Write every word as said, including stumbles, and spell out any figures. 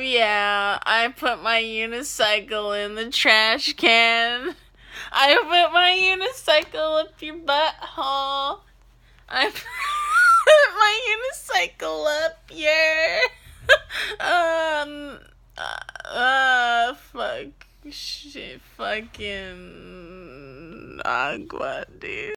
yeah, I put my unicycle in the trash can. I put my unicycle up your butthole. I put my unicycle up your, um, uh, uh, fuck, shit, fucking, agua, dude.